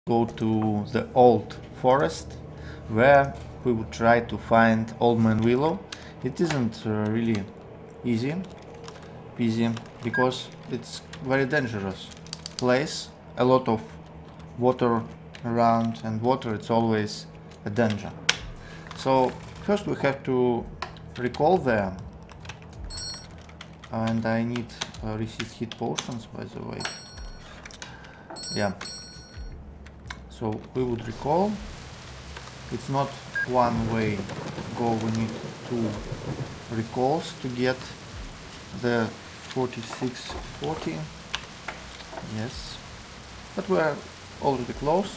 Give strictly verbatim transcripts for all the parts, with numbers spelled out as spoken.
go to the old forest where we would try to find Old Man Willow. It isn't uh, really easy peasy because it's very dangerous place, a lot of water around, and water it's always a danger. So first we have to recall there, and I need uh, receive hit potions, by the way. Yeah. So we would recall. It's not one way go, we need two recalls to get the forty-six forty. Yes. But we're already close.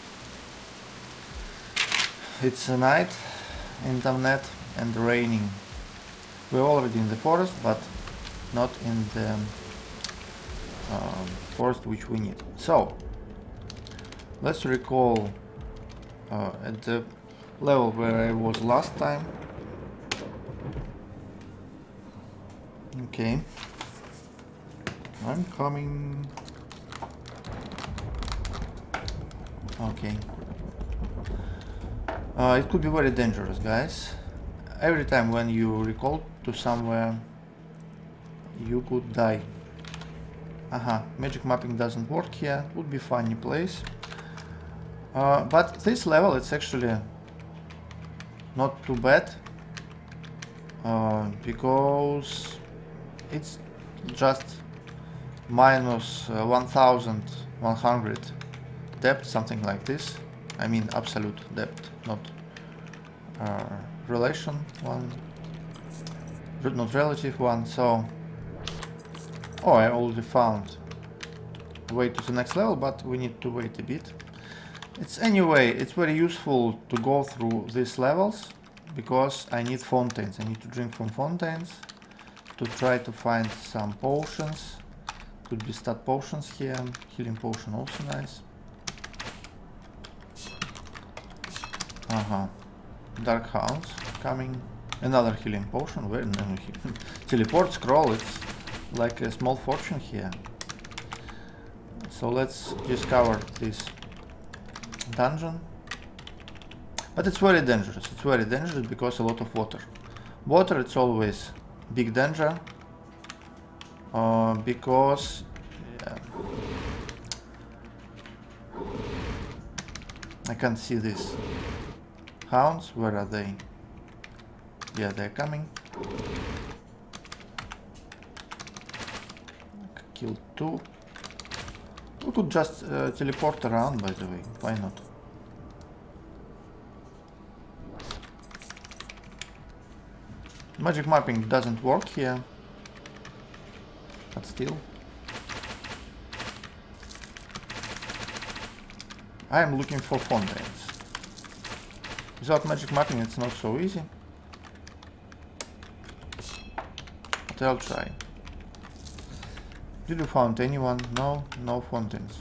It's a night in TomeNet and raining. We're already in the forest, but not in the um, forest which we need. So let's recall uh, at the level where I was last time. Okay, I'm coming. Okay, uh, it could be very dangerous, guys. Every time when you recall to somewhere, you could die. Aha, magic mapping doesn't work here. It would be funny place. Uh, but this level, it's actually not too bad, uh, because it's just minus uh, one thousand one hundred depth, something like this. I mean absolute depth, not uh, relation one, not relative one. So, oh, I already found a way to the next level, but we need to wait a bit. It's anyway, it's very useful to go through these levels because I need fountains. I need to drink from fountains to try to find some potions. Could be stat potions here. Healing potion also nice. Uh-huh. Dark hounds coming. Another healing potion. Where no healing. Teleport scroll. It's like a small fortune here. So let's discover this dungeon. But it's very dangerous. It's very dangerous because a lot of water. Water, it's always big danger. Uh, because yeah, I can't see these hounds. Where are they? Yeah, they're coming. Kill two. We could just uh, teleport around, by the way. Why not? Magic mapping doesn't work here, but still. I am looking for fountains. Without magic mapping it's not so easy, but I'll try. Did you find anyone? No, no fountains.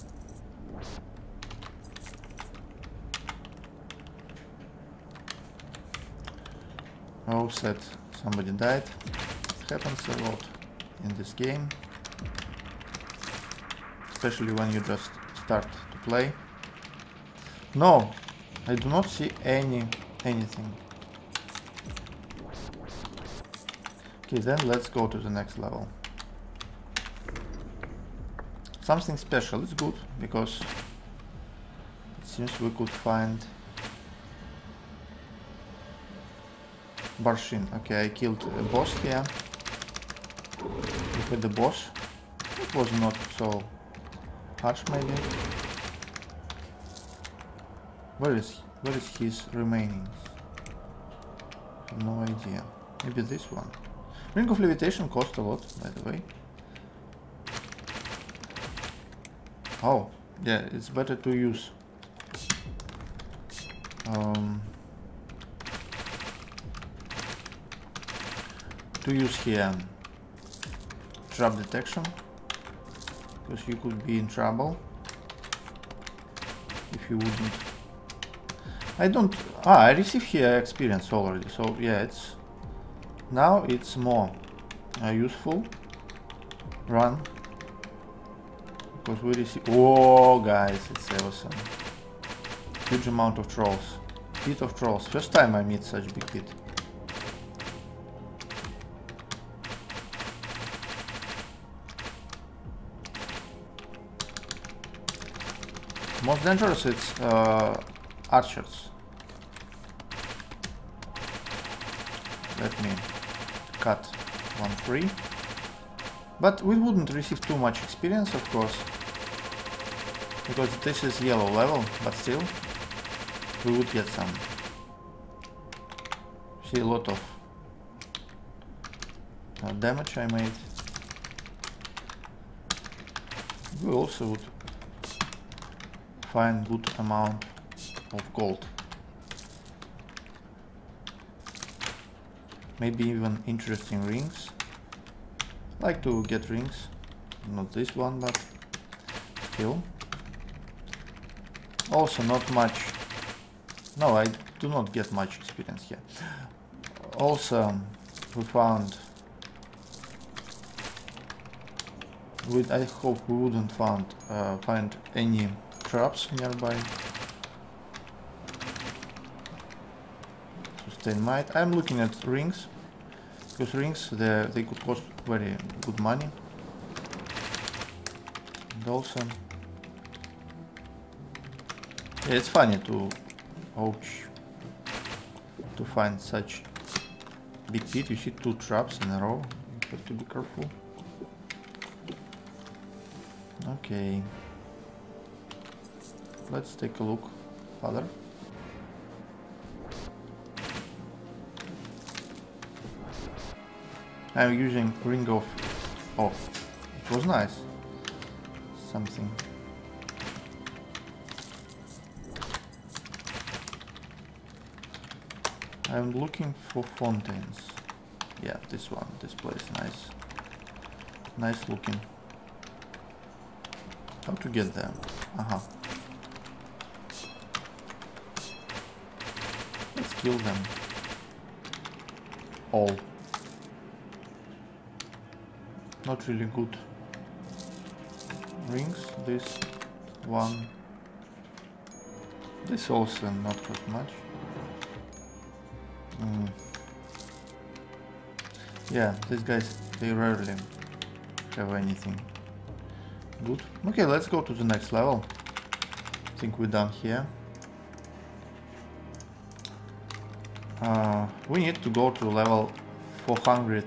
Oh, sad. Somebody died. It happens a lot in this game, especially when you just start to play. No, I do not see any anything. Okay, then let's go to the next level. Something special is good, because it seems we could find Barshin. Okay, I killed a boss here. Look at the boss. It was not so harsh, maybe. Where is where is his remainings? No idea. Maybe this one. Ring of Levitation cost a lot, by the way. Oh, yeah, it's better to use um, to use here trap detection, because you could be in trouble if you wouldn't. I don't. Ah, I received here experience already, so yeah, it's now it's more uh, useful. Run. because we receive. Oh, guys, it's awesome. Huge amount of trolls. Pit of trolls. First time I meet such big pit. Most dangerous it's uh, archers. Let me cut one free. But we wouldn't receive too much experience, of course, because this is yellow level, but still we would get some. See a lot of uh, damage I made. We also would find good amount of gold. Maybe even interesting rings. Like to get rings, not this one, but still. Also not much. No, I do not get much experience here. Also, we found. We, I hope we wouldn't find uh, find any traps nearby. Sustain might. I'm looking at rings, because rings they they could cost very good money. And also, yeah, it's funny to ouch to find such big pit. You see two traps in a row. You have to be careful. Okay. Let's take a look further. I'm using ring of... Oh, it was nice. Something. I'm looking for fountains. Yeah, this one, this place, nice. Nice looking. How to get there? Uh-huh. Let's kill them. All. Not really good rings. This one. This also not that much. Mm. Yeah, these guys, they rarely have anything good. Okay, let's go to the next level. I think we're done here. Uh, we need to go to level four hundred,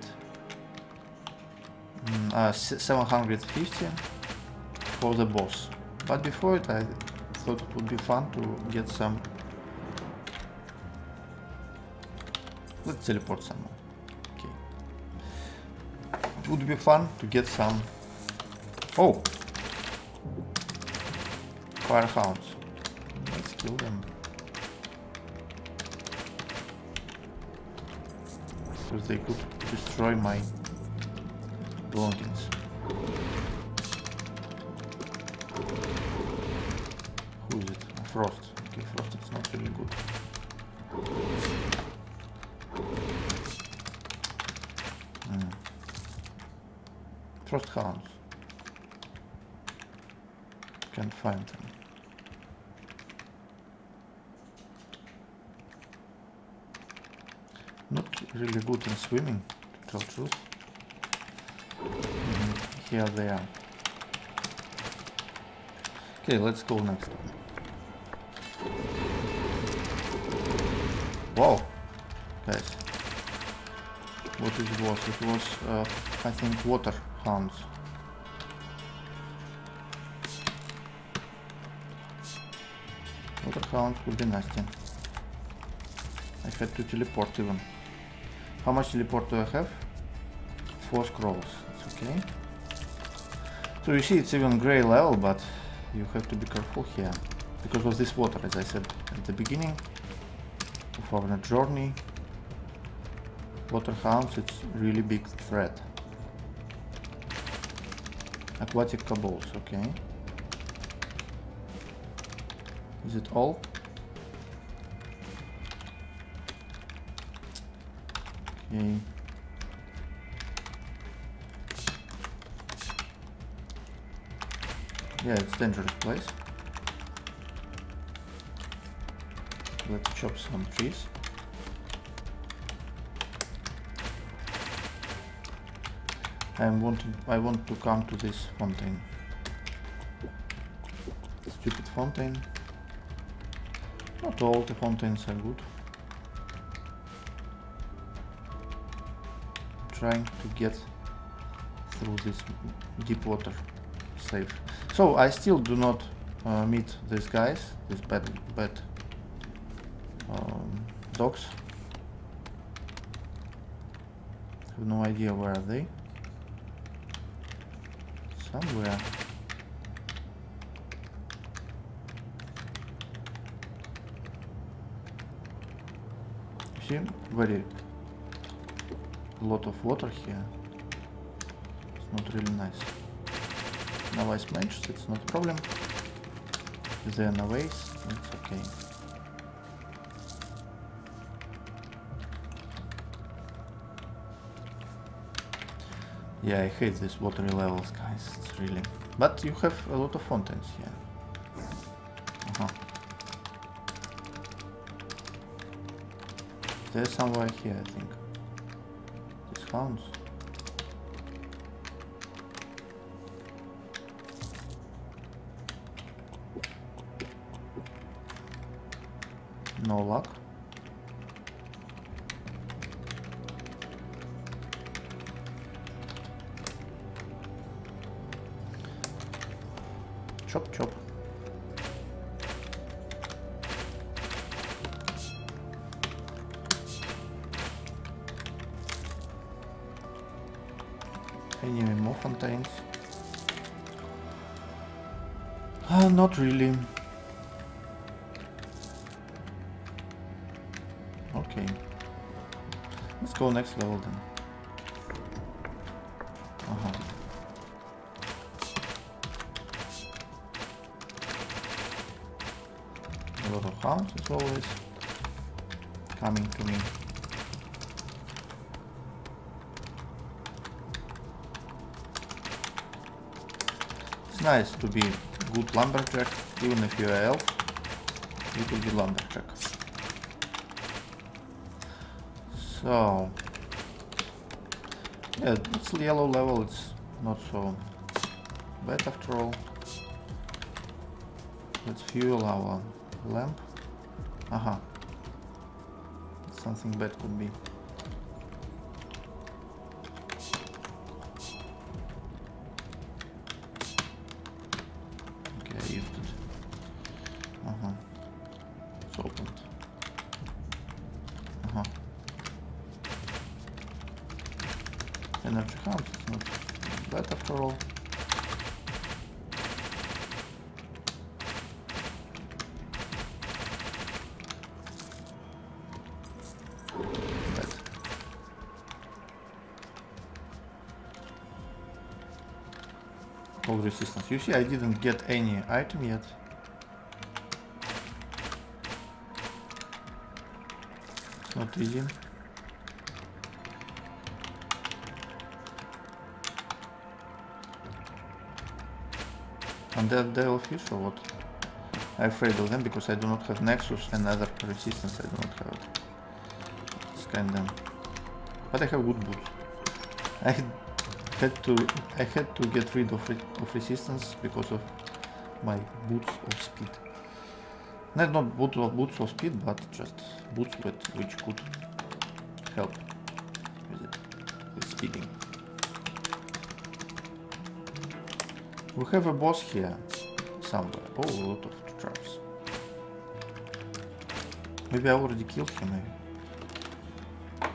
mm, uh, seven hundred fifty for the boss. But before it, I thought it would be fun to get some. Let's teleport somewhere. Okay. It would be fun to get some. Oh, firehounds. Let's kill them. Because they could destroy my belongings. Who is it? A Frost. Okay, Frost is not really good. Mm. Frost hounds. Can't find them. Not really good in swimming, to tell truth. Mm-hmm. Here they are. Okay, let's go next one. Wow, guys, what it was? It was, uh, I think, water hounds. Water hounds would be nasty. I had to teleport even. How much teleport do I have? Four scrolls. It's okay. So you see, it's even gray level, but you have to be careful here because of this water, as I said at the beginning of our journey. Water hounds, it's really big threat. Aquatic cobbles, okay. Is it all? Okay. Yeah, it's dangerous place. Let's chop some trees. I'm wanting, I want to come to this fountain. Stupid fountain. Not all the fountains are good. Trying to get through this deep water safe. So I still do not uh, meet these guys, these bad bad um, dogs. Have no idea where are they. Somewhere. See, very lot of water here. It's not really nice. No ice matches, it's not a problem. If there are no ways, it's okay. Yeah, I hate these watery levels, guys. It's really. But you have a lot of fountains here. Uh-huh. There's somewhere here, I think. These hounds. No luck. Chop chop. Any more fountains? Uh, not really. Okay. Let's go next level then. Uh-huh. A lot of hounds as always coming to me. It's nice to be good lumberjack, even if you're an elf, you could be lumberjack. So, yeah, it's yellow level, it's not so bad after all. Let's fuel our lamp. Aha. Something bad could be. Okay, I used it. Uh-huh. It's opened. Uh-huh. Energy house, it's not bad after all. Cold resistance. You see, I didn't get any item yet. It's not easy. And that devil fish or what? I'm afraid of them because I do not have Nexus and other resistance I do not have it. It's kinda... But I have good boots. I had to I had to get rid of, re of resistance because of my boots of speed. Not not boots of boots of speed, but just boots with which could help with it, with speeding. We have a boss here somewhere. Oh, a lot of traps. Maybe I already killed him. Maybe.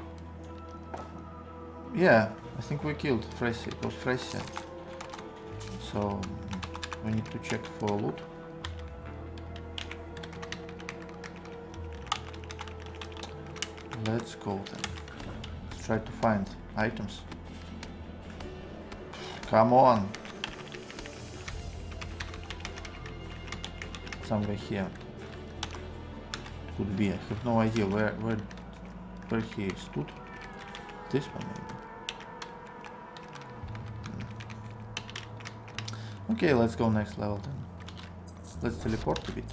Yeah, I think we killed Fresia. It was Fresia. So we need to check for loot. Let's go then. Let's try to find items. Come on. Somewhere here. It could be. I have no idea where where where he stood. This one maybe. Okay, let's go next level then. Let's teleport a bit.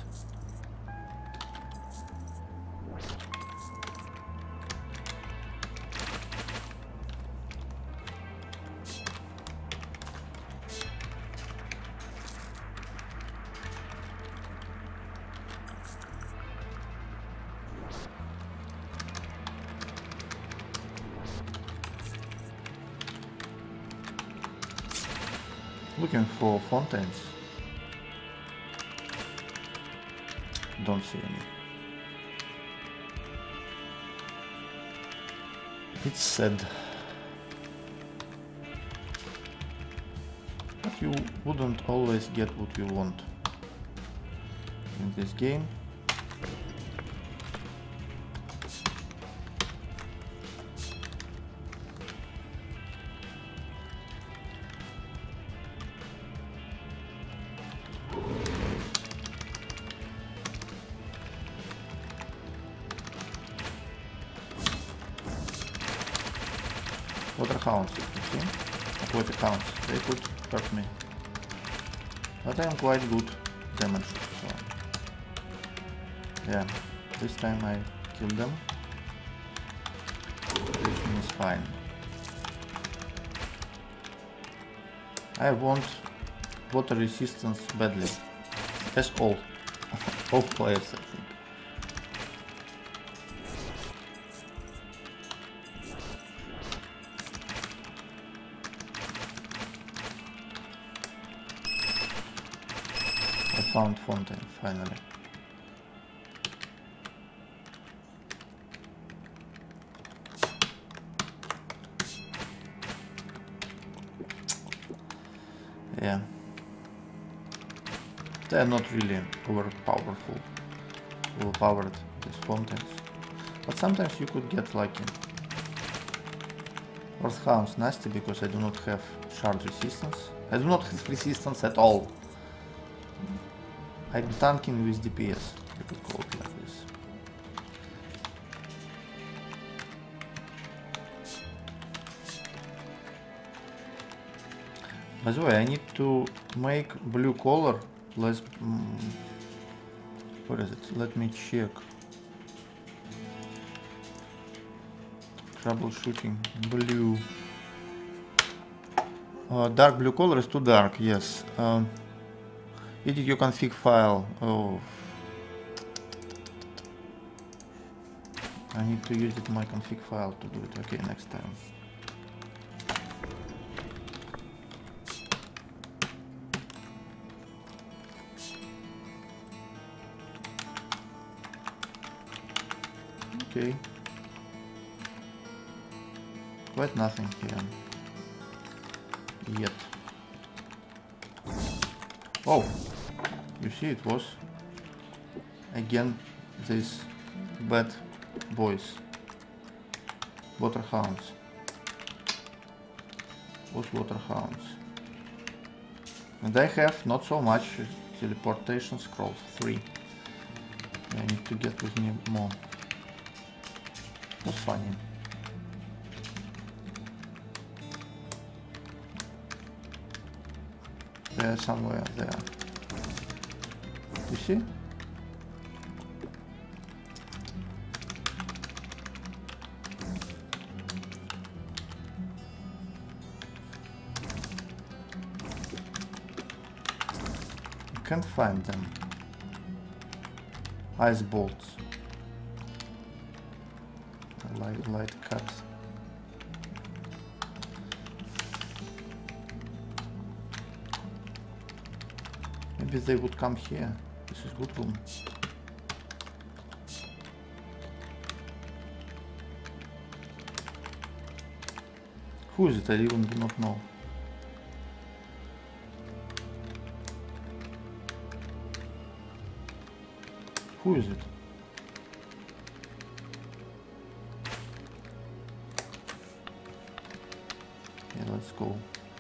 Looking for fountains. Don't see any. It's sad. But you wouldn't always get what you want in this game. Water hounds, you can see? Aquatic hounds, they could hurt me. But I am quite good damage, so... Yeah, this time I killed them. Everything is fine. I want water resistance badly. As all. all players, I think. Found fountain, finally. Yeah. They are not really over powerful, overpowered, these fountains. But sometimes you could get lucky. Earthhound's nasty because I do not have shard resistance. I do not have resistance at all. I'm tanking with D P S, you could call it like this. By the way, I need to make blue color less... Mm, where is it? Let me check. Troubleshooting. Blue. Uh, dark blue color is too dark, yes. Um, Edit your config file. Oh, I need to use it my config file to do it. Okay, next time. Okay. Quite nothing here yet. Oh. You see, it was again these bad boys, waterhounds. Those waterhounds, and I have not so much teleportation scrolls. Three. I need to get with me more. That's funny. They're somewhere there. You see? I can't find them. Ice bolts. Light, light cut. Maybe they would come here. This is good room. Who is it? I even do not know. Who is it? Yeah, let's go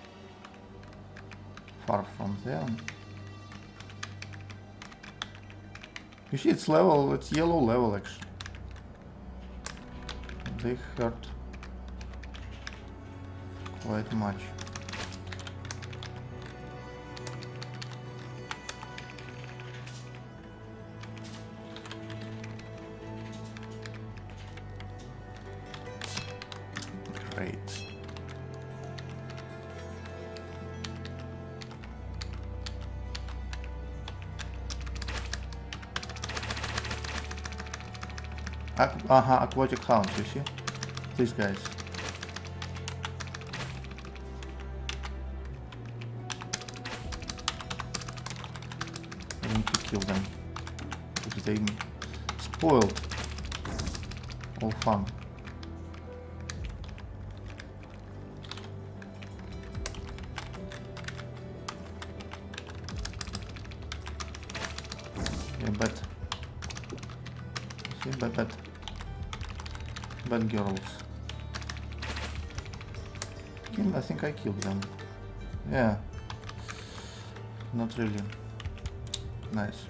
far from there. You see, it's level, it's yellow level actually. They hurt quite much. Great. Aqu uh-huh, aquatic hounds, you see? These guys. I need to kill them. Because they spoiled all fun. Yeah, but see, bad, bad, bad girls. Yeah, I think I killed them. Yeah, not really. Nice.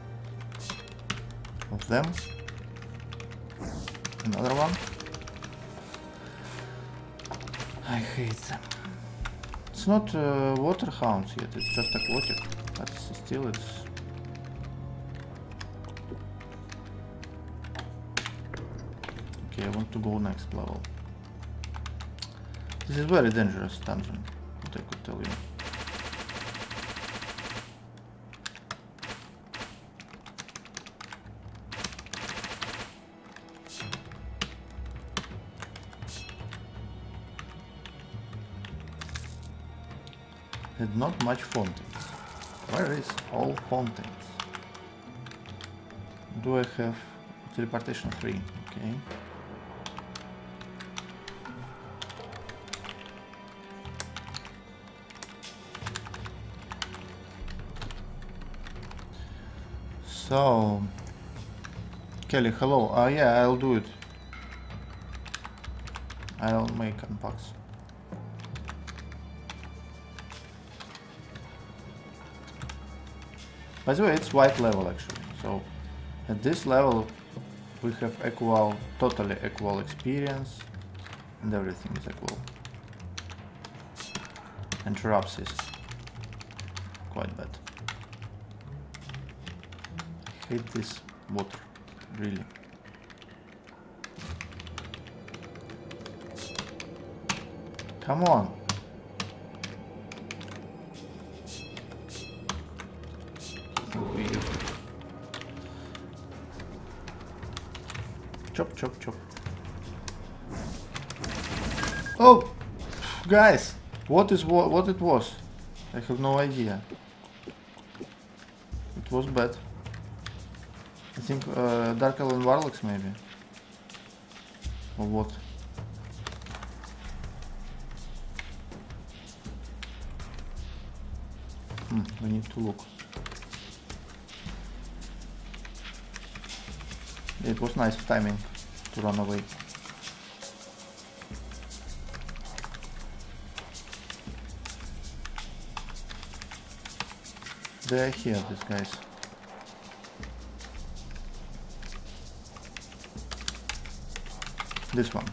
Of them. Another one. I hate them. It's not uh, water hounds yet. It's just aquatic, but still it's. Okay, I want to go next level. This is very dangerous dungeon, what I could tell you. Had not much fountains. Where is all fountains? Do I have teleportation three? Okay. So, Kelly, hello. Uh, yeah, I'll do it. I'll make unbox. By the way, it's white level actually. So, at this level, we have equal, totally equal experience, and everything is equal. And traps is quite bad. I hate this water, really. Come on. Chop, chop, chop. Oh, guys, what is what? What it was? I have no idea. It was bad. I think uh, Dark Elven Warlocks maybe, or what? Hmm, we need to look. It was nice timing to run away. They're here, these guys. This one.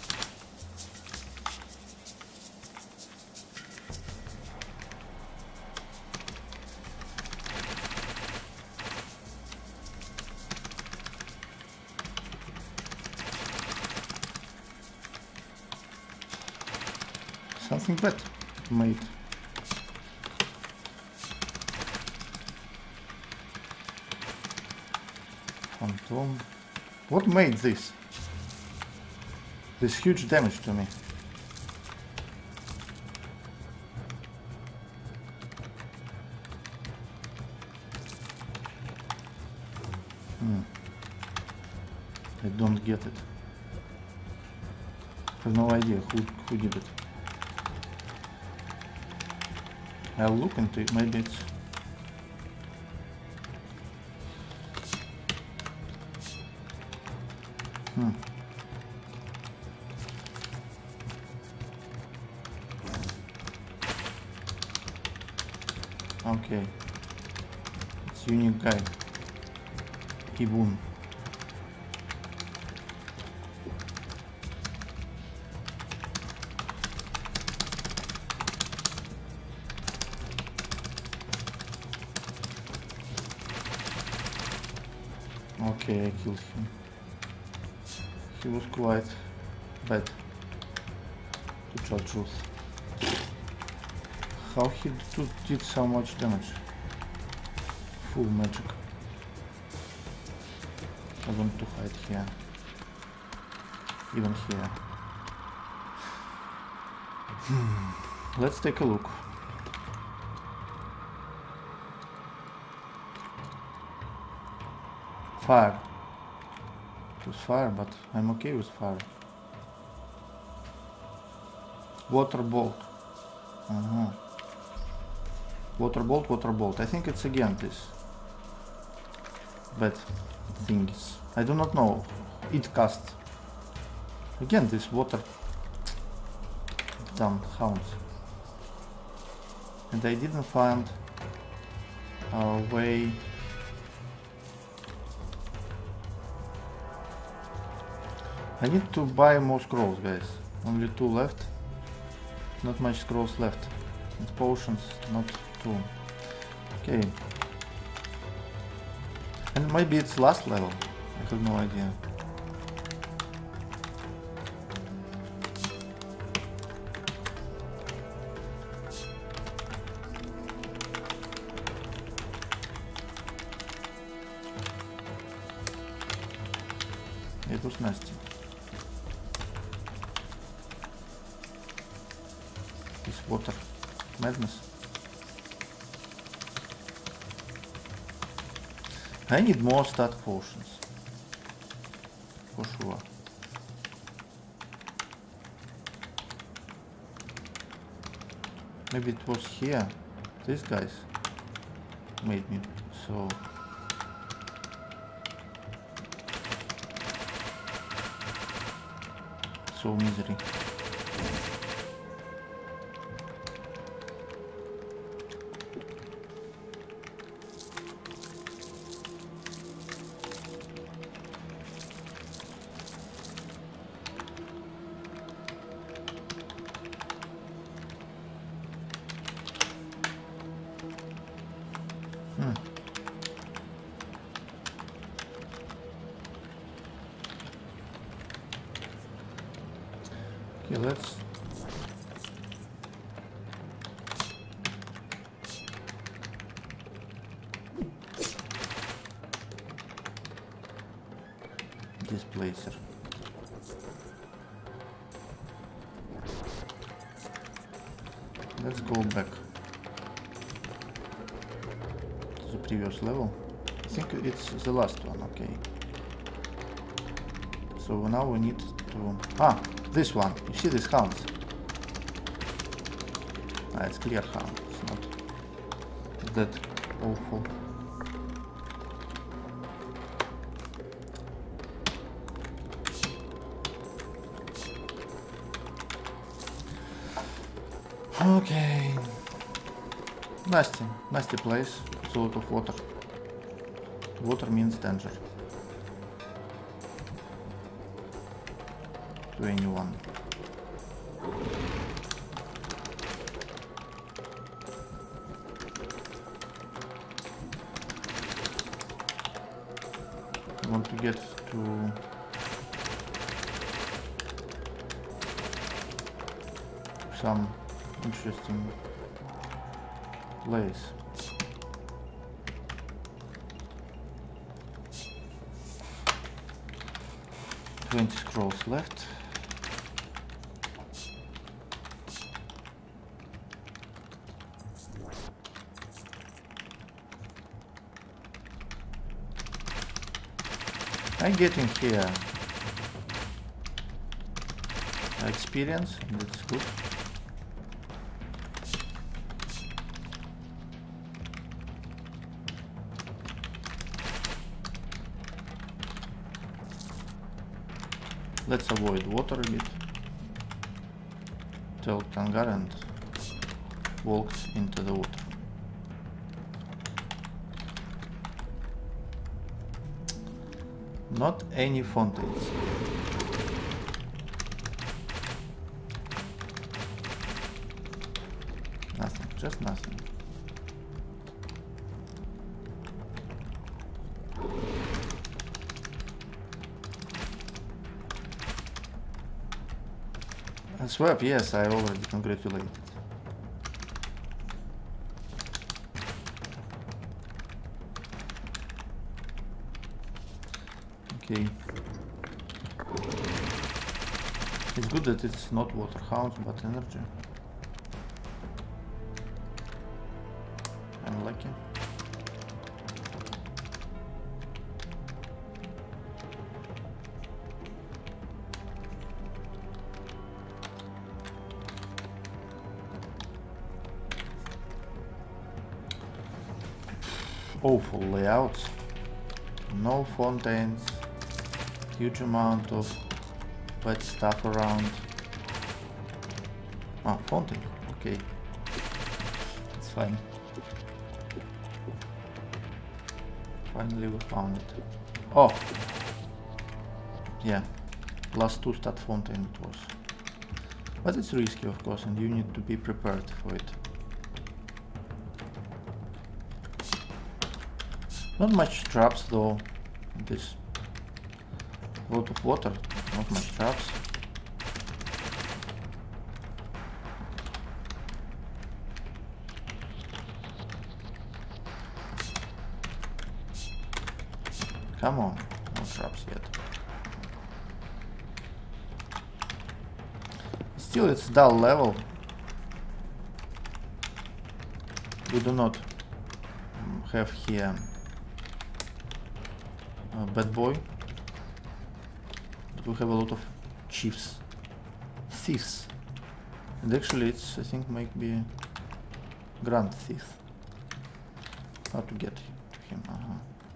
Something bad made. Phantom. What made this? This huge damage to me. Hmm. I don't get it. I have no idea who, who did it. I'll look into it, maybe it's... Hmm. Okay. It's unique guy. Ibun. Okay, I killed him. He was quite bad. To tell truth. How he d did so much damage? Full magic. I want to hide here. Even here. Hmm. Let's take a look. Fire. It was fire, but I'm okay with fire. Water bolt. Uh-huh. Water bolt, water bolt. I think it's again this bad things. I do not know. It cast. Again this water damn hounds. And I didn't find a way. I need to buy more scrolls, guys. Only two left. Not much scrolls left. And potions, not two. Okay. And maybe it's last level. I have no idea. It was nasty. This water madness. I need more stat potions. For sure. Maybe it was here. These guys made me so. So misery. Hmm. Okay, let's displacer. Let's go back to the previous level. I think it's the last one, okay. So now we need to... Ah! This one! You see this hound? Ah, it's clear hound. It's not that awful. Okay. Nasty. Nasty place. It's a lot of water. Water means danger. To anyone. I want to get to some interesting place. twenty scrolls left. I'm getting here experience, and that's good. Let's avoid water a bit. Tell Tangar and walks into the water. Not any fountains. Nothing, just nothing. A swap, yes, I already congratulated. Okay. It's good that it's not water hounds, but energy. I'm lucky. Awful layouts. No fountains. Huge amount of bad stuff around. Ah, fountain. Okay. It's fine. Finally we found it. Oh! Yeah. Last two stat fountain it was. But it's risky, of course, and you need to be prepared for it. Not much traps though. This lot of water, not much traps. Come on, no traps yet. Still, it's dull level. We do not have here a bad boy, but we have a lot of chiefs, thieves, and actually it's, I think, might be grand thief. How to get to him? Uh-huh.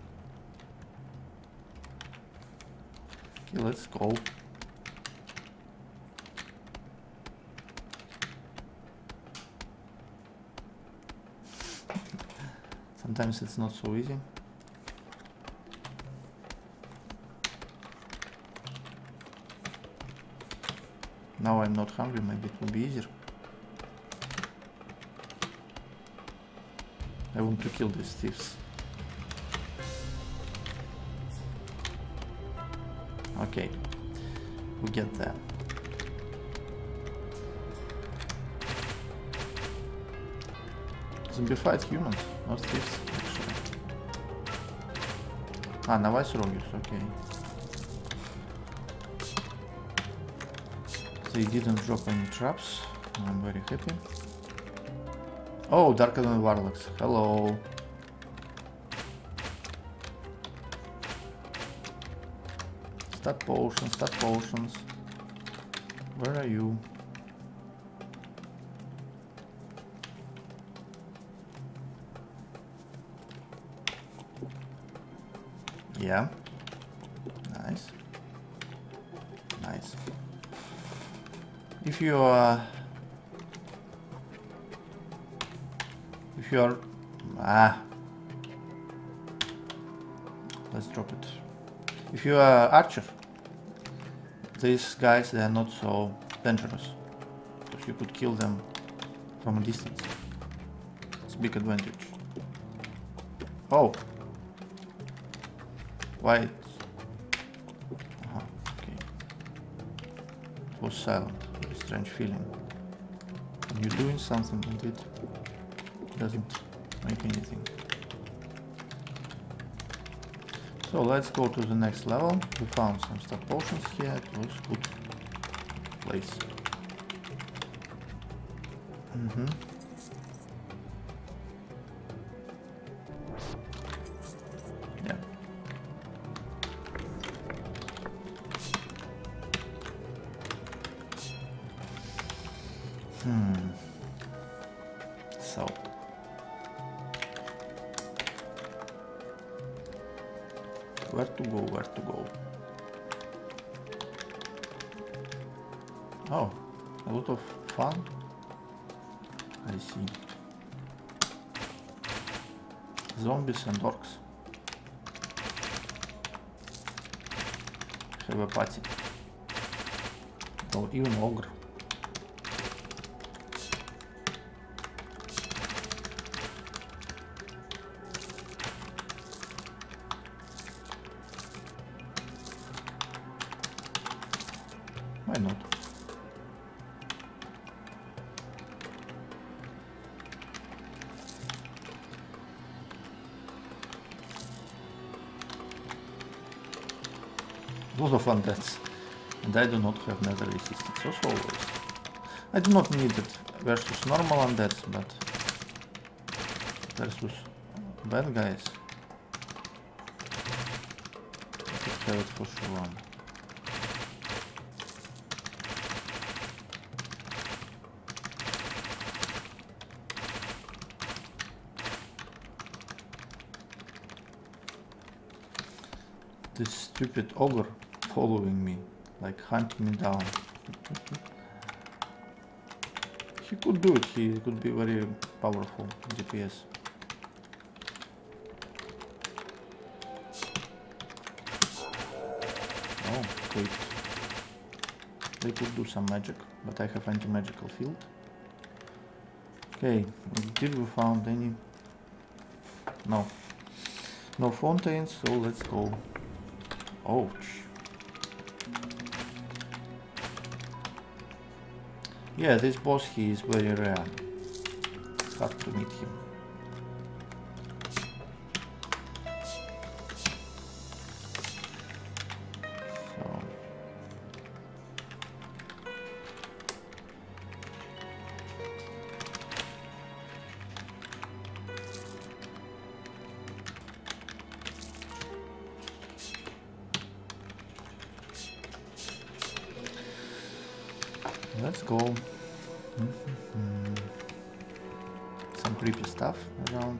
Okay, let's go. Sometimes it's not so easy. Now I'm not hungry, maybe it will be easier. I want to kill these thieves. Okay, we get there. Zombified humans, not thieves, actually. Ah, now I rogues, okay. They didn't drop any traps. I'm very happy. Oh, darker than warlocks. Hello. Stat potions, stat potions. Where are you? Yeah. Nice. Nice. If you are, if you are, ah, let's drop it. If you are archer, these guys, they are not so dangerous, because you could kill them from a distance. It's a big advantage. Oh, why? Uh-huh. Okay, it was silent. Strange feeling. When you're doing something and it doesn't make anything. So let's go to the next level. We found some stat potions here. It was a good place. Mm-hmm. Yeah. Hmm. So. Where to go, where to go? Oh, a lot of fun. I see. Zombies and orcs. Have a party. Oh, even ogre. Why not? lot of undeaths. And I do not have nether resistance, as always. I do not need it versus normal undeaths, but versus bad guys, I could have it for sure. This stupid ogre following me, like hunting me down. He could do it, he could be very powerful D P S. Oh, wait. They could do some magic, but I have anti-magical field. Okay, did we found any? No. No fountains, so let's go. Ouch. Yeah, this boss, he is very rare. It's hard to meet him. So. Let's go. Mm-hmm. Some creepy stuff around.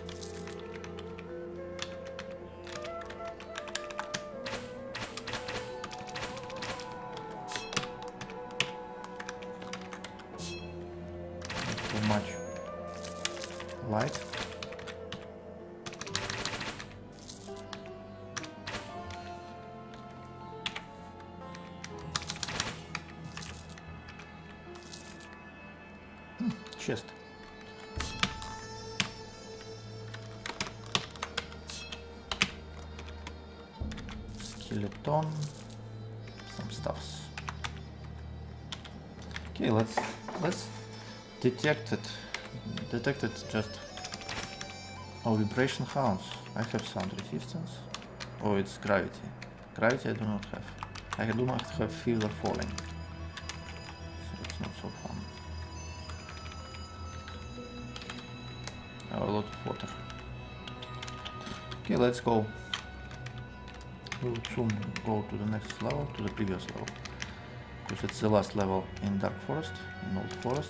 Not too much light. Chest. Skeleton. Some stuffs. Okay, let's let's detect it. Detect it just. Oh, vibration hounds. I have sound resistance. Oh, it's gravity. Gravity I do not have. I do not have fear of falling. So it's not so fun. A lot of water. Okay, let's go. We will soon go to the next level, to the previous level, because it's the last level in Dark Forest, in Old Forest.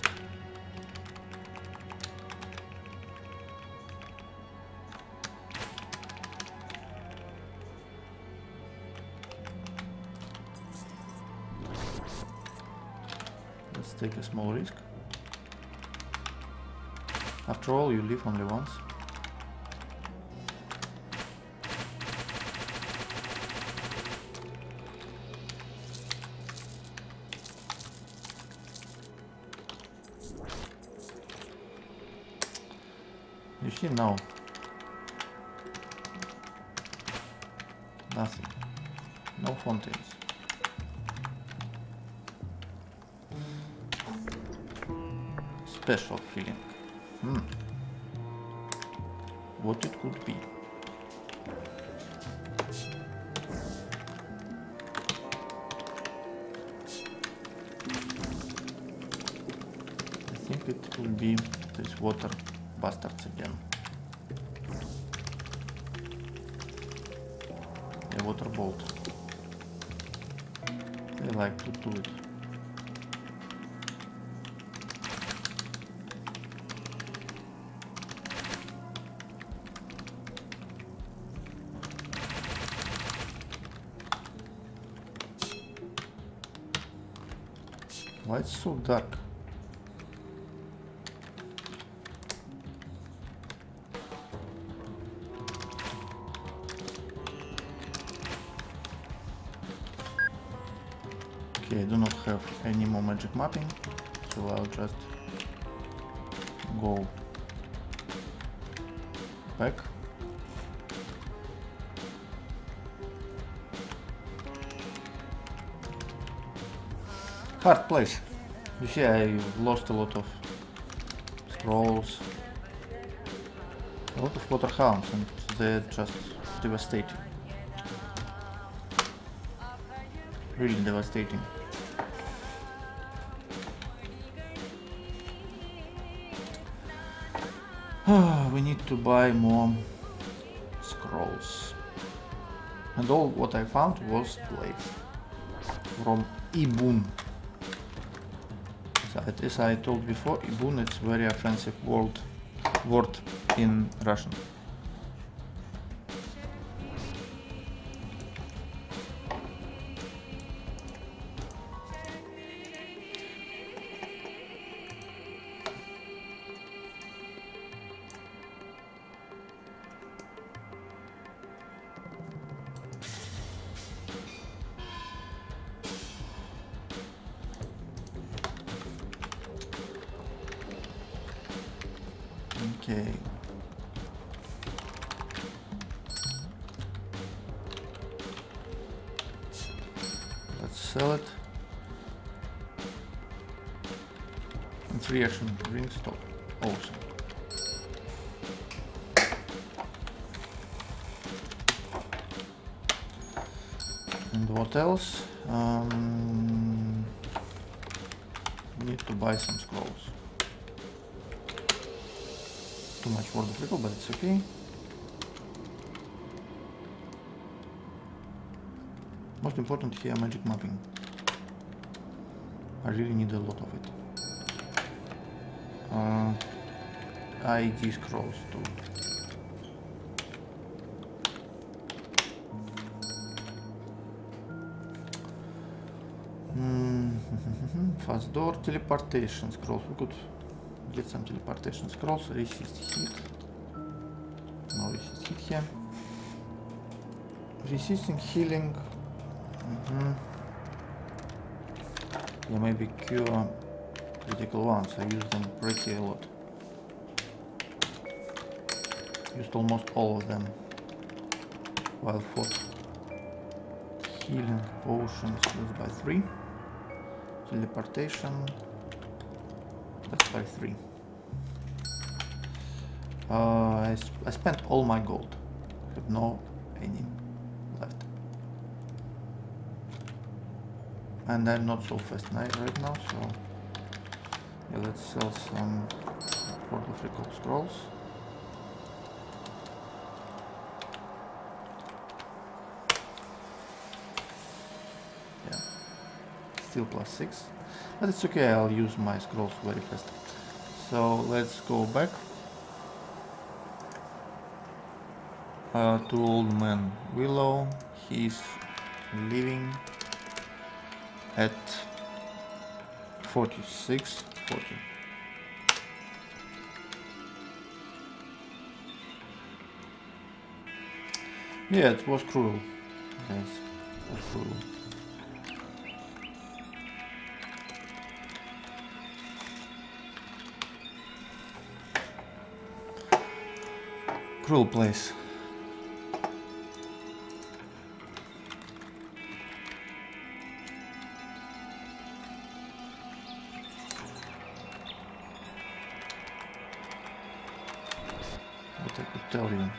Let's take a small risk. After all, you live only once. You see now. Nothing. No fountains. Special feeling. Hmm. What it could be. I think it will be these water bastards again. A water bolt. They like to do it. Why it's so dark? Okay, I do not have any more magic mapping, so I'll just go back. Hard place. You see, I lost a lot of scrolls, a lot of water hounds, and they're just devastating. really devastating. We need to buy more scrolls. And all what I found was glaive from Ibun. As I told before, Ibun it's very offensive word, word in Russian. Okay. Let's sell it. And three action ring stop. Awesome. And what else? Um, we need to buy some scrolls. Too much word of little, but it's okay. Most important here, magic mapping. I really need a lot of it. Uh, I D scrolls too. Mm-hmm. Fast door, teleportation scrolls. We could get some teleportation scrolls. Resist hit. No resist hit here. Resisting healing. Mm-hmm. Yeah, maybe cure critical ones. I use them pretty a lot. Used almost all of them while fought. Healing potions, that's by three. Teleportation, that's by three. Uh, I, sp I spent all my gold. Have no any left. And I'm not so fast right now, so yeah, let's sell some Port of Recall scrolls. Yeah, still plus six, but it's okay. I'll use my scrolls very fast. So let's go back uh, to Old Man Willow. He's living at forty-six forty. Yeah, it was cruel. Yes, it was cruel. Cruel place. What I could tell you.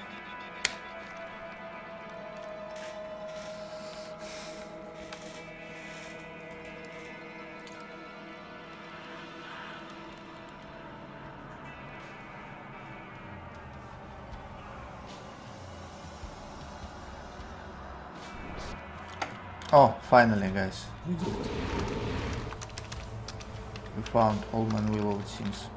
Oh, finally, guys. We did it. We found Old Man Willow, it seems.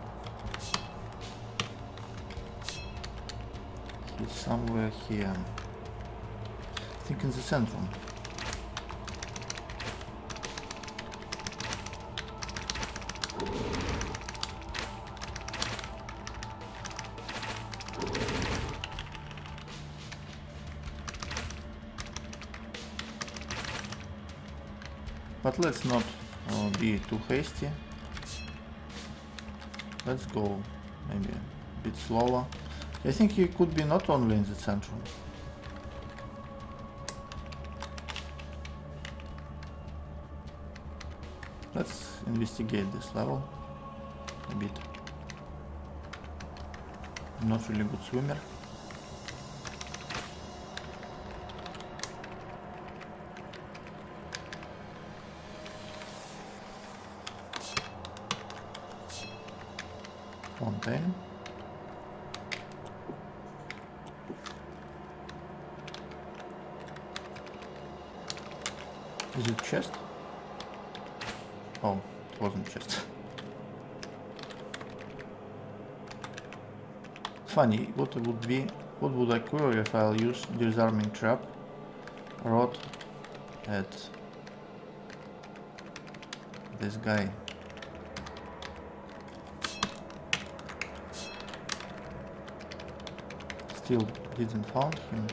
He's somewhere here. I think in the centrum. But let's not uh, be too hasty. Let's go maybe a bit slower. I think he could be not only in the centrum. Let's investigate this level a bit. I'm not really good swimmer. fountain. Is it chest? Oh, it wasn't chest. Funny, what would be, what would occur if I'll use disarming trap rod at this guy? Still didn't found him.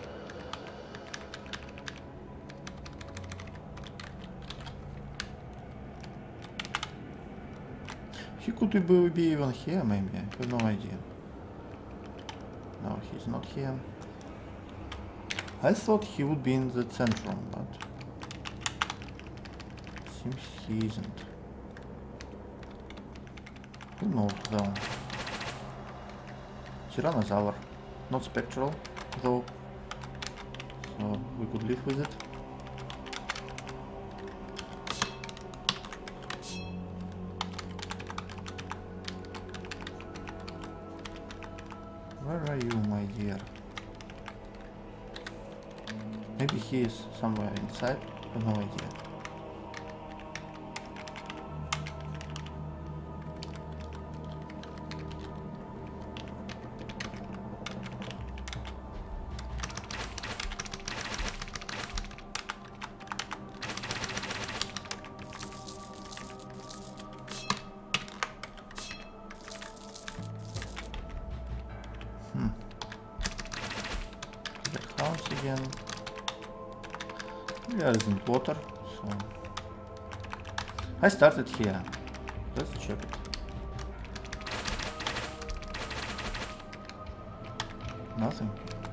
He could be, be even here, maybe. I have no idea. No, he's not here. I thought he would be in the centrum, but seems he isn't. Who knows though? Tyrannosaur. Not spectral though, so we could live with it. Where are you, my dear? Maybe he is somewhere inside, I have no idea. There isn't water, so I started here. Let's check it. Nothing.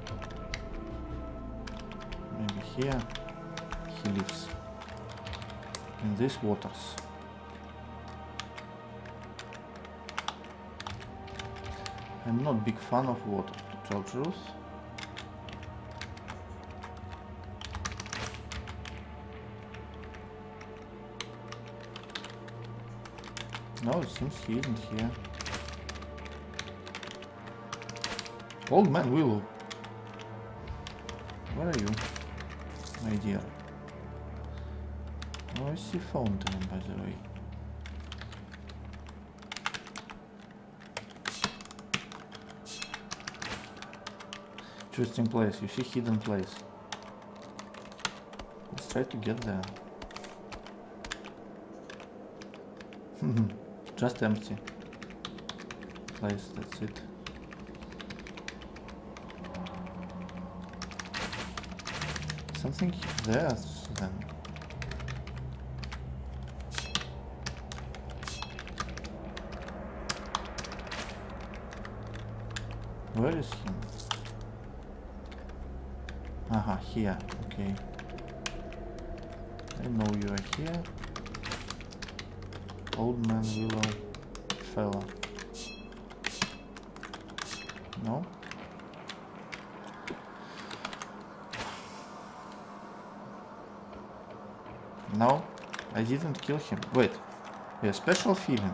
Maybe here he lives in these waters. I'm not a big fan of water, to tell truth. No, it seems he isn't here. Old Man Willow. Where are you, my dear? Oh, I see fountain, by the way. Interesting place. You see hidden place. Let's try to get there. Just empty place, that's it. Something there then. Where is he? Aha, here, okay. I know you are here. Old Man Willow fella. No? No, I didn't kill him. Wait, a special feeling.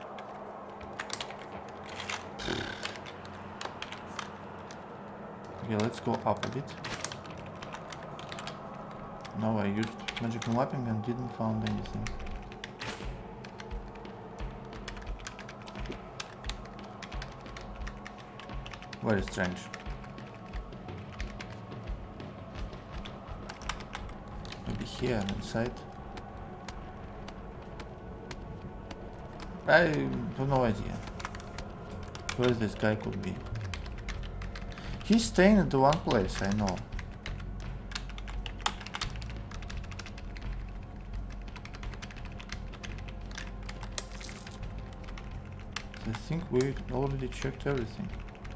Okay, let's go up a bit. Now I used magical mapping and didn't find anything. Very strange. Maybe here inside. I have no idea where this guy could be. He's staying at the one place, I know. I think we already checked everything.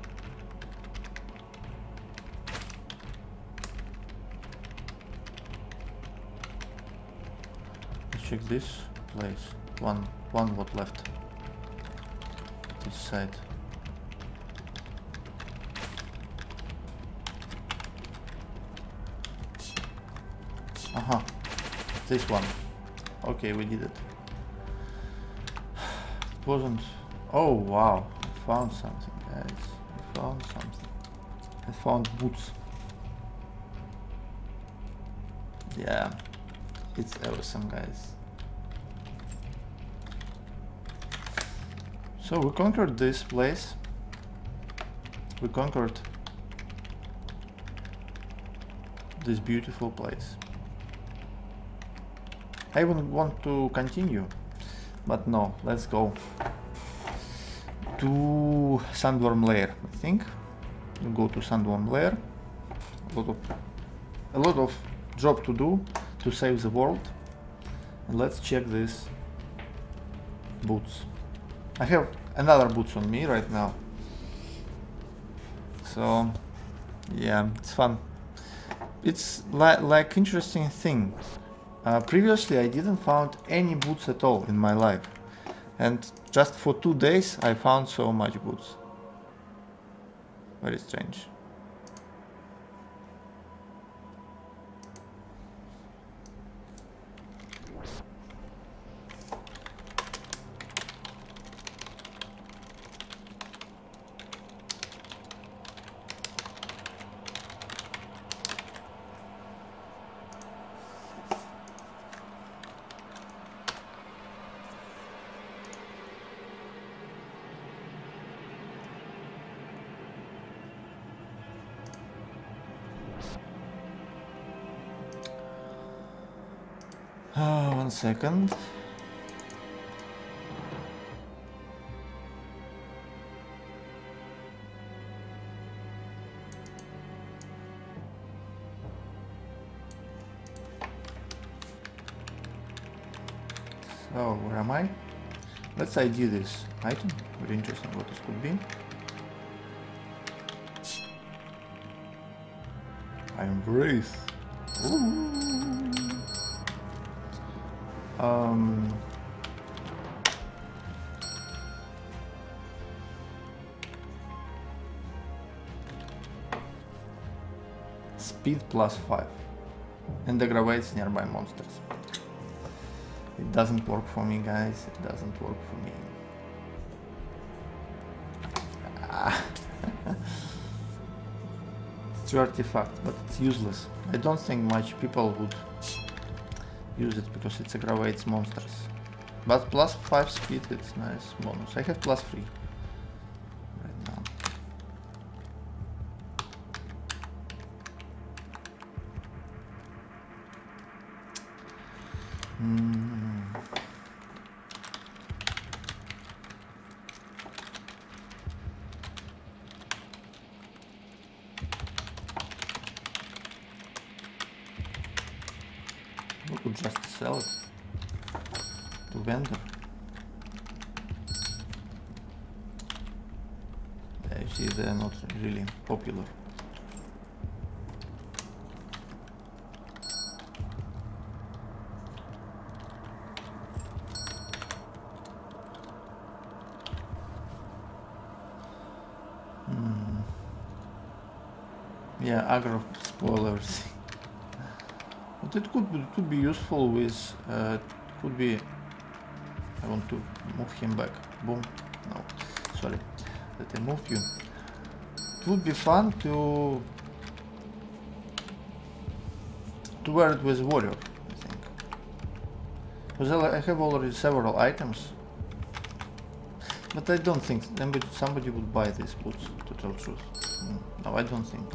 Check this place. One, one what left. This side. Aha, this one. Okay, we did it. It wasn't. Oh wow, found something, guys. I found something. I found boots. Yeah, it's awesome, guys. So we conquered this place. We conquered this beautiful place. I even want to continue, but no, let's go to Sandworm Lair. I think we'll go to Sandworm Lair. A lot of a lot of job to do to save the world. And let's check this boots. I have another boots on me right now. So yeah, it's fun. It's li like interesting thing. Uh, previously I didn't found any boots at all in my life. And just for two days I found so much boots. Very strange. Uh, one second. So, where am I? Let's I D this item. Very interesting what this could be. I embrace. Ooh. Um, speed plus five and aggravates nearby monsters. It doesn't work for me, guys. It doesn't work for me. Ah. It's an artifact, but it's useless. I don't think much people would use it because it aggravates monsters. But plus five speed, it's nice bonus. I have plus three right now. Mm. We could just sell it to vendor. Yeah, you see, they're not really popular. Hmm. Yeah, aggro spoilers. But it could be, it could be useful with, uh, could be, I want to move him back, boom, no, sorry, let I move you. It would be fun to, to wear it with warrior, I think. Because I have already several items, but I don't think somebody, somebody would buy these boots, to tell the truth. No, I don't think.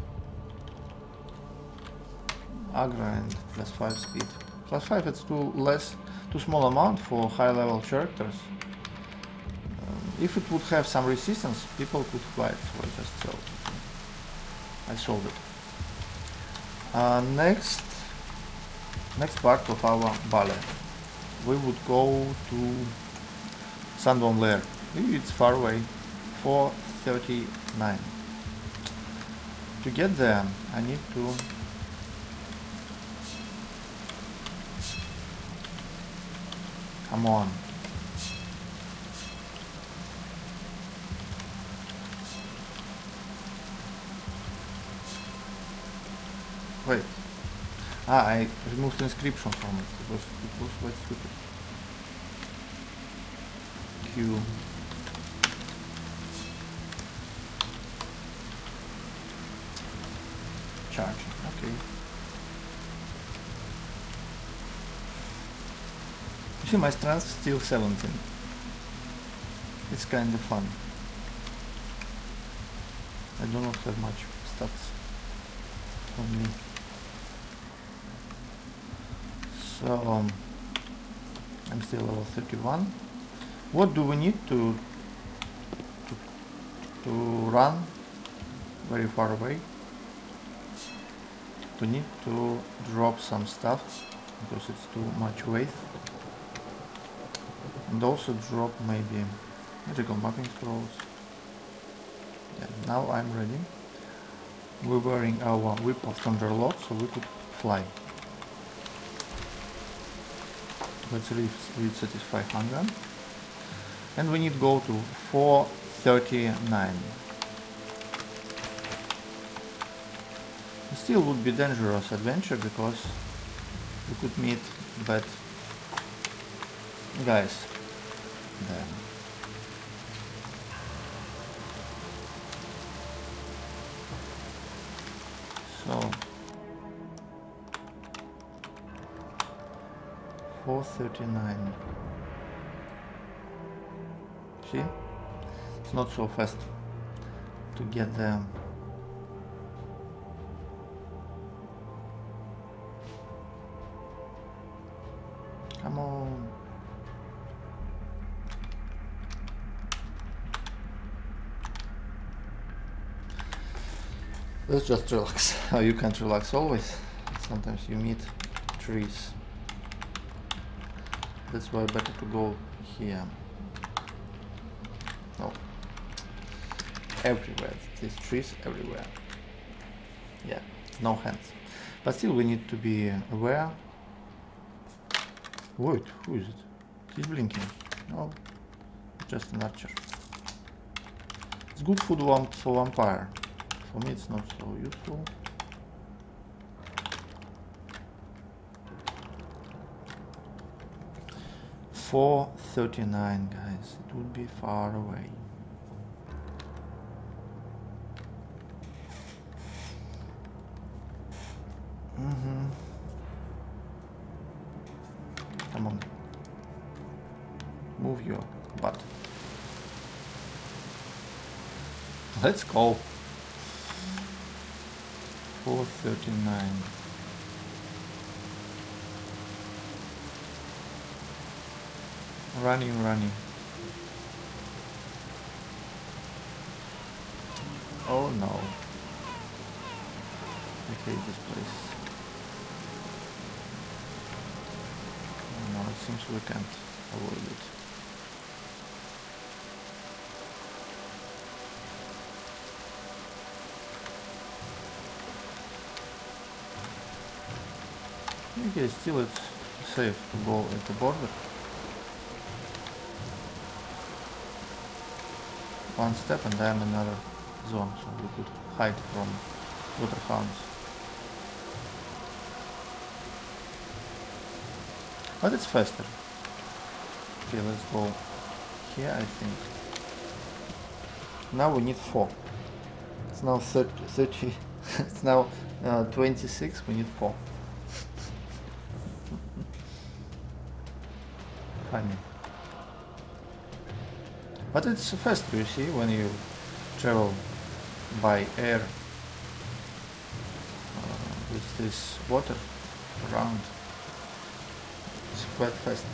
Aggro and plus five speed. Plus five, it's too less, too small amount for high level characters. Um, if it would have some resistance, people could buy it, so I just sold it. I sold it. Uh, next, next part of our ballet, we would go to Sandworm Lair. It's far away, four thirty-nine. To get there, I need to come on. Wait. Ah, I removed the inscription from it. It was, it was quite stupid. Q. okay. You see, my strength is still seventeen. It's kind of fun. I do not have much stats on me. So um, I'm still level thirty-one. What do we need to to, to run very far away? We need to drop some stuff because it's too much weight, and also drop maybe magical mapping scrolls. Yeah, now I'm ready. We're wearing our whip of Thunderlord, so we could fly. Let's read, read satisfy hunger. And we need to go to four thirty-nine. It still would be dangerous adventure because we could meet bad guys there. So four thirty-nine. See? It's not so fast to get there. Come on. Let's just relax. Oh, you can't relax always. Sometimes you meet trees. That's why better to go here. No. Everywhere. These trees everywhere. Yeah, no hands. But still we need to be aware. Wait, who is it? He's blinking. No, just an archer. It's good food for vampire. For me it's not so useful. four thirty-nine, guys. It would be far away. Mm-hmm. Come on. Move your butt. Let's go. four thirty-nine. Running, running. Oh no. I hate this place. No, it seems we can't avoid it. Okay, still it's safe to go at the border. One step and then another zone, so we could hide from waterhounds. But it's faster. Okay, let's go here, I think. Now we need four. It's now thirty, thirty it's now uh, twenty-six, we need four. Funny. But it's fast, you see, when you travel by air uh, with this water around. It's quite fast.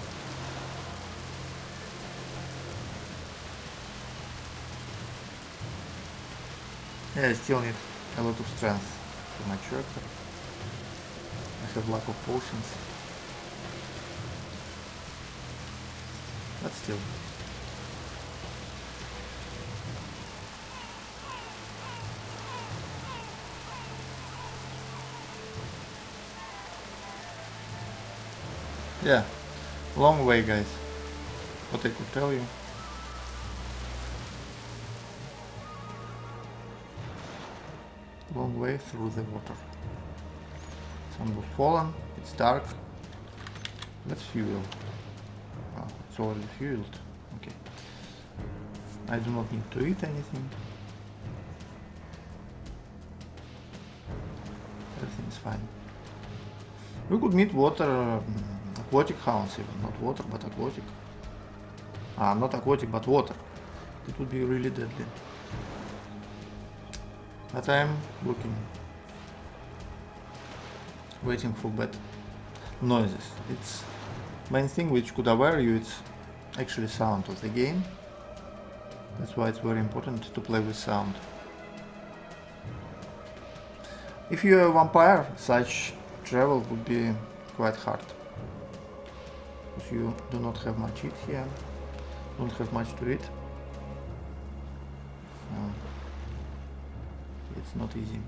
Yeah, I still need a lot of strength for my character. I have lack of potions. But still. Yeah, long way, guys. What I could tell you. Long way through the water. Some have fallen, it's dark. Let's fuel. Oh, it's already fueled. Okay. I do not need to eat anything. Everything is fine. We could meet water, um, aquatic hounds even, not water but aquatic. Ah, not aquatic but water. It would be really deadly. But I'm looking, waiting for bad noises. It's main thing which could aware you, it's actually sound of the game. That's why it's very important to play with sound. If you're a vampire, such travel would be quite hard. Because you do not have much eat here, don't have much to eat. Uh, it's not easy.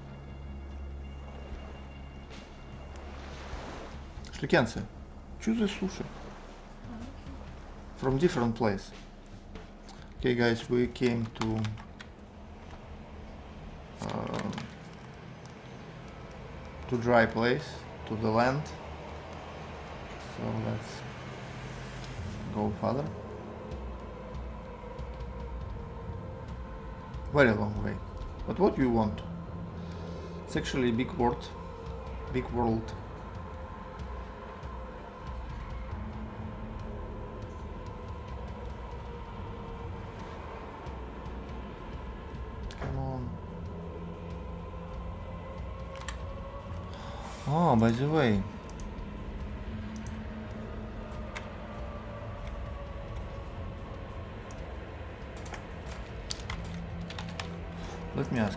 Штукенцы, choose a sushi from different place. Okay guys, we came to uh, to dry place, to the land. So let's go further. Very long way. But what you want? It's actually a big world. Big world. Come on. Oh, by the way. Let me ask.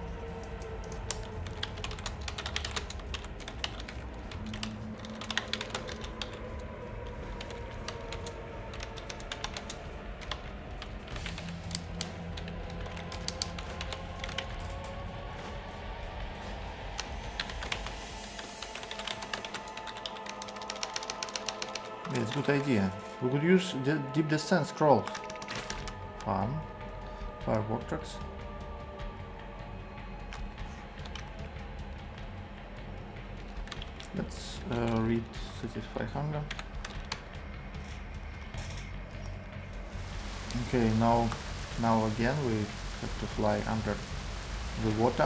Yeah, it's a good idea. We could use the deep descent scrolls. Fun. Fire vortex. Let's uh, read satisfy hunger. Okay, now now again we have to fly under the water.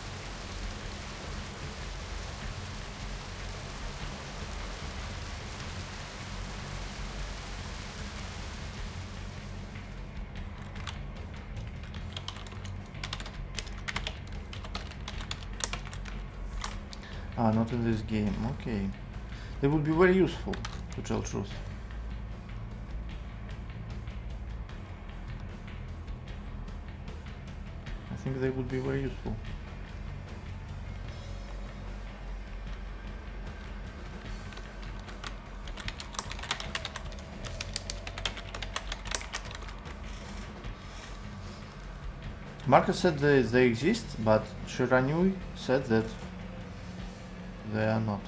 Ah, not in this game. Okay. They would be very useful, to tell truth. I think they would be very useful. Marcus said they, they exist, but Shiranui said that they are not.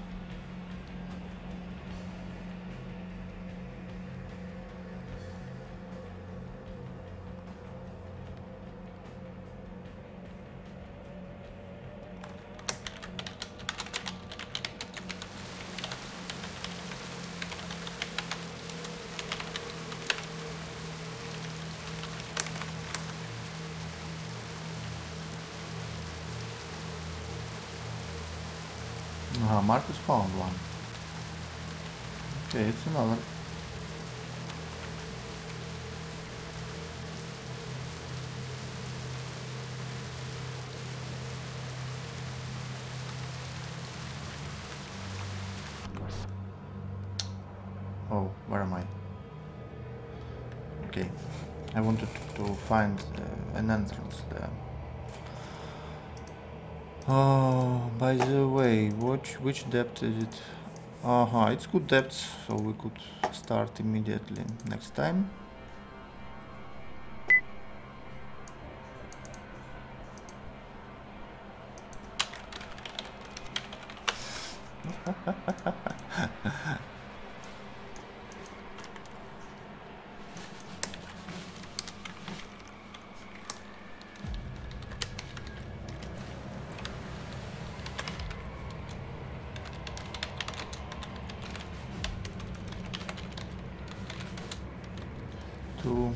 Ah, Marcus found one. Okay, it's another. Oh, where am I? Okay, I wanted to find uh, an entrance there. Oh, by the way, which which depth is it? Uh huh, it's good depth, so we could start immediately next time. To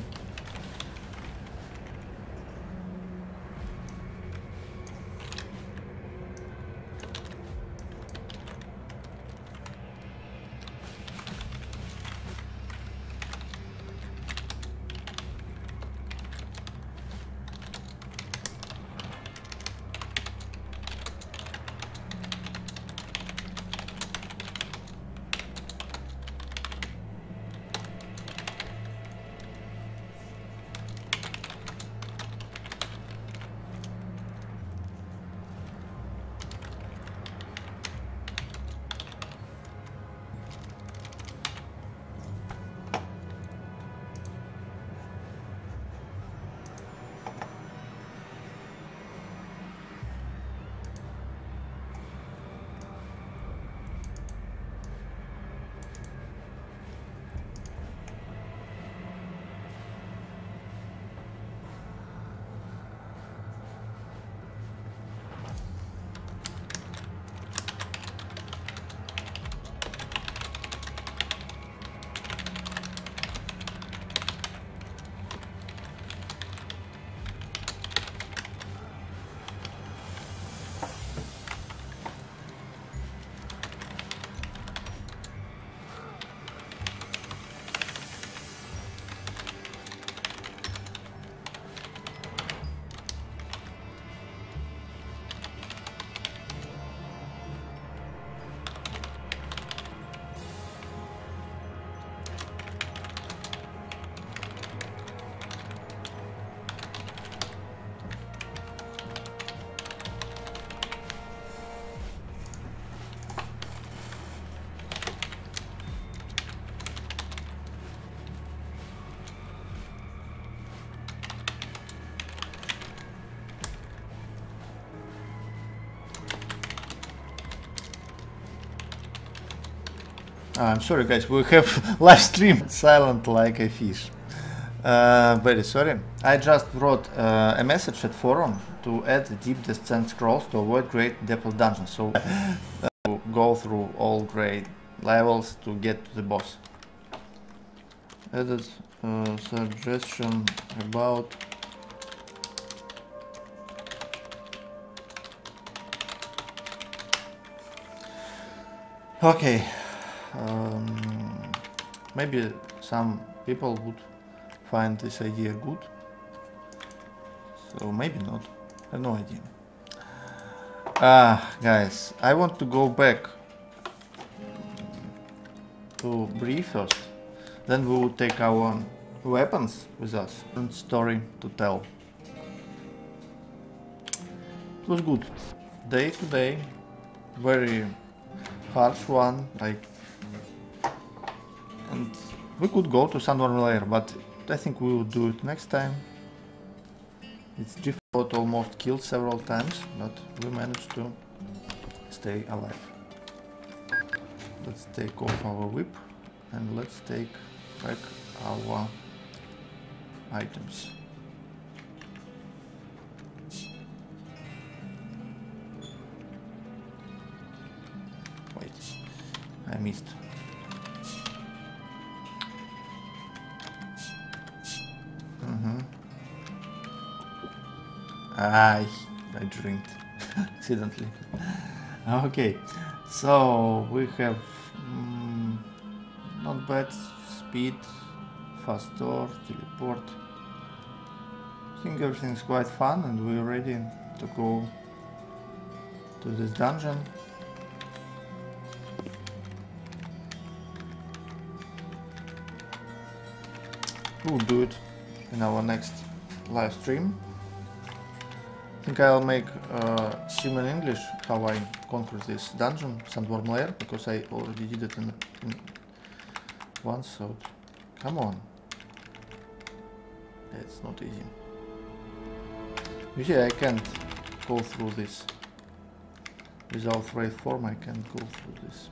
I'm sorry guys, we have live stream silent like a fish. Uh, very sorry. I just wrote uh, a message at forum to add deep descent scrolls to avoid great depth of dungeons. So uh, go through all great levels to get to the boss. Added uh, suggestion about okay. Um, maybe some people would find this idea good, so maybe not. I have no idea. Ah, guys, I want to go back to Bree first, then we will take our weapons with us and story to tell. It was good. Day to day, very harsh one, like, and we could go to Sandworm Lair, but I think we will do it next time. It's difficult, almost killed several times, but we managed to stay alive. Let's take off our whip and let's take back our items. Wait, I missed. Mm-hmm. I, I drank accidentally. Okay, so we have mm, not bad speed, fast door, teleport. I think everything's quite fun and we're ready to go to this dungeon. We'll do it in our next live stream. I think I'll make uh, stream in English how I conquered this dungeon, Sandworm Lair, because I already did it in, in once, so come on. It's not easy. Usually I can't go through this. Without Wraith form I can't go through this.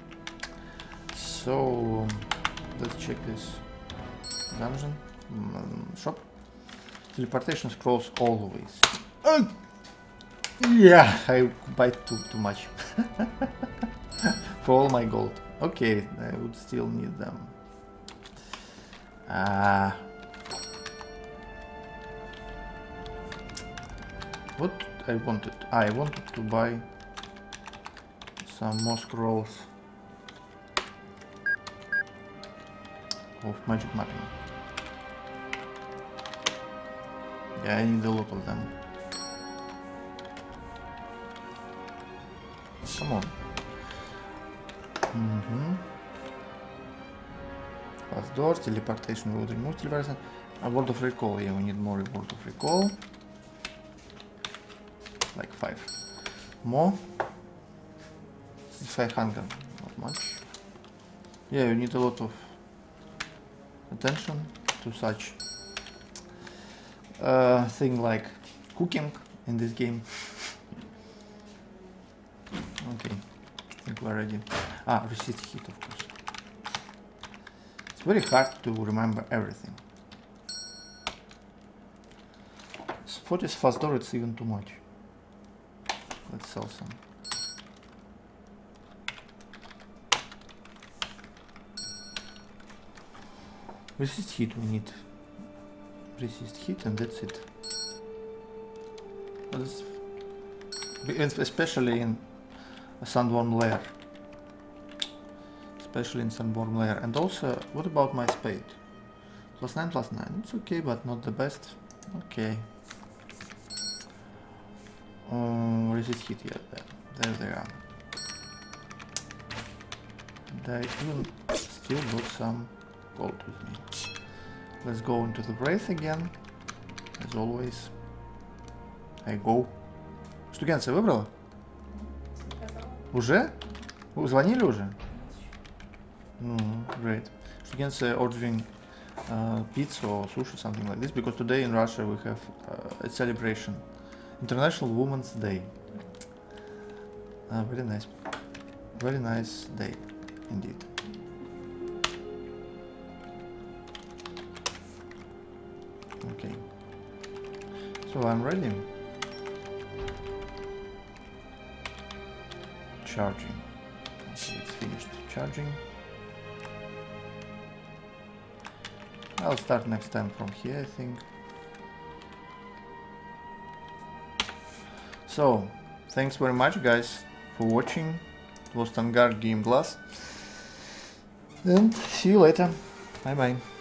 So let's check this dungeon. Mm, shop. Teleportation scrolls always. Uh, yeah, I buy too, too much. For all my gold. Okay, I would still need them. Ah. What I wanted? I wanted to buy some more scrolls of magic mapping. Yeah, I need a lot of them. Come on. Mm-hmm. Fast door, teleportation will remove teleportation. A word of recall, yeah, we need more word of recall. Like five. More. Five hunger, not much. Yeah, you need a lot of attention to such uh, thing like cooking in this game. Okay, I think we're ready. Ah, resist heat, of course. It's very hard to remember everything. For this fast door, it's even too much. Let's sell some. Resist heat, we need resist heat and that's it. It's especially in a Sandworm Lair. Especially in Sandworm Lair. And also, what about my spade? Plus nine, plus nine. It's okay, but not the best. Okay. Um, resist heat, yeah, there, there they are. And I even still got some gold with me. Let's go into the Wraith again. As always. I go. Штукенция выбрала? Уже? Вы звонили уже? Mm, great. Штукенция ordering uh, pizza or sushi, something like this, because today in Russia we have uh, a celebration. International Women's Day. Uh, very nice. Very nice day. indeed. Okay. So I'm ready. Charging. Okay, it's finished charging. I'll start next time from here, I think. So, thanks very much, guys, for watching. It was Tangard Game Glass. And see you later. Bye bye.